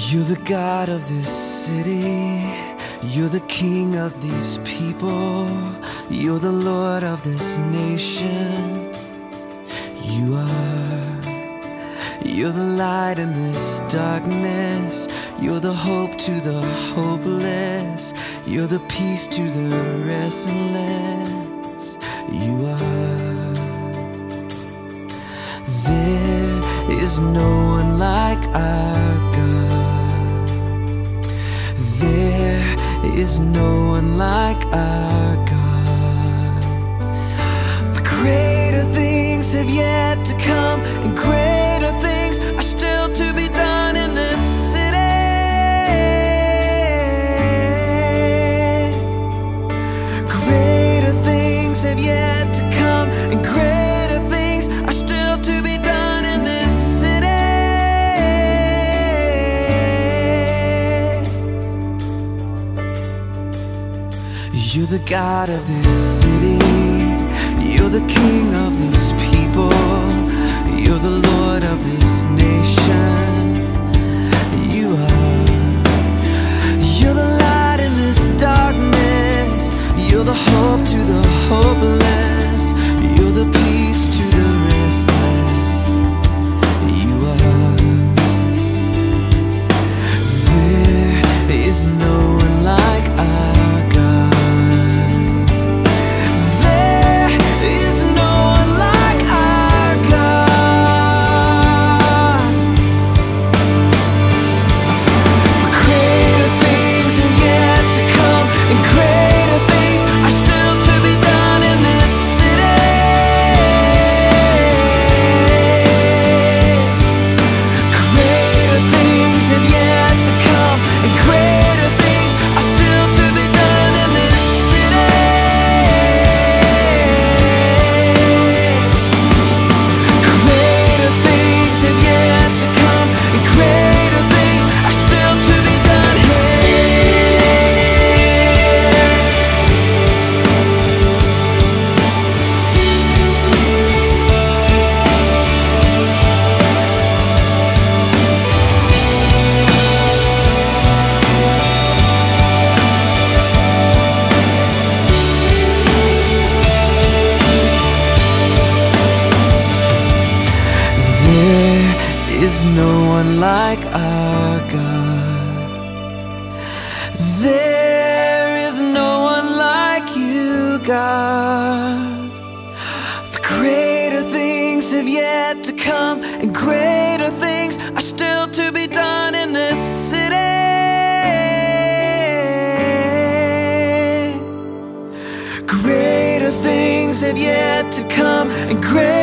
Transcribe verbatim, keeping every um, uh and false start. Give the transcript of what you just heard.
You're the God of this city, you're the King of these people, you're the Lord of this nation. You are, you're the light in this darkness, you're the hope to the hopeless, you're the peace to the restless. You are. There is no one like our God. There is no one like our God. For greater things have yet to come, and greater things are still to be done in this city. Greater things have yet to come, and greater things are still to be done in this city. You're the God of this city, you're the King of these people, you're the Lord of this nation. You are, you're the light in this darkness, you're the hope to the hopeless, you're the peace to the restless. You are. There is no one like our God. There is no one like our God. For greater things have yet to come, and greater things are still to be done in this city. Greater things have yet to come, and greater things are still to be done in this city. Greater things have yet to come, and greater things are still to be done There is no one like our God. There is no one like you, God. For greater things have yet to come, and greater things are still to be done in this city. Greater things have yet to come, and greater